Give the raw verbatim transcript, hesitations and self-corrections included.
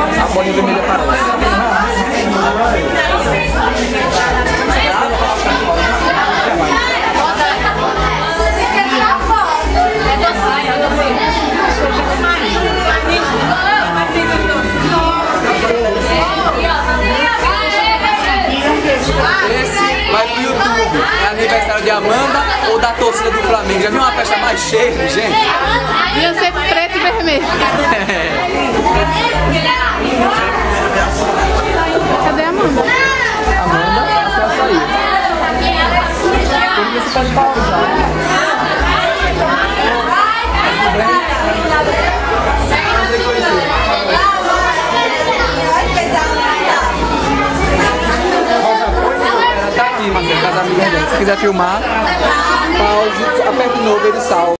A bolinha vermelha aparece. Esse vai pro YouTube. É aniversário de Amanda ou da torcida do Flamengo. Já viu uma festa mais cheia, gente? Ia ser preto e vermelho. Cadê a Amanda? Amanda, ela saiu. Você pode pausar. Tá aqui, Marcelo, casamento. Se quiser filmar, pause, aperte de novo, ele salva.